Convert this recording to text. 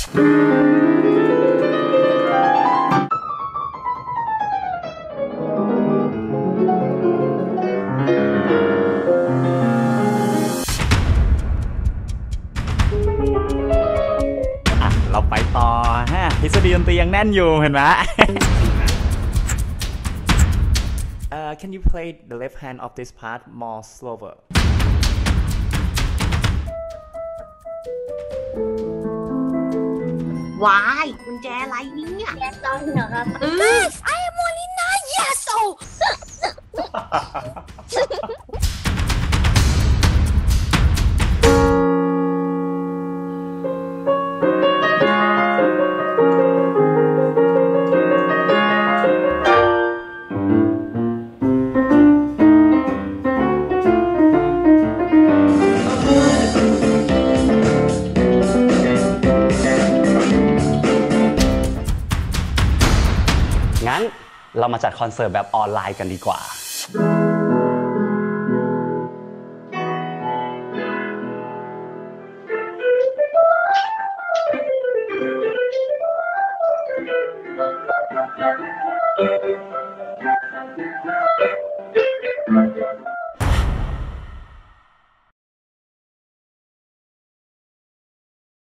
เราไปต่อฮะทฤษฎีดนตรียังแน่นอยู่เห็นไหม Can you play the left hand of this part more slower วายกุญแจอะไรเนี่ยแกต้องเหรอครับ I am Molina yes oh งั้นเรามาจัดคอนเสิร์ตแบบออนไลน์กันดีกว่า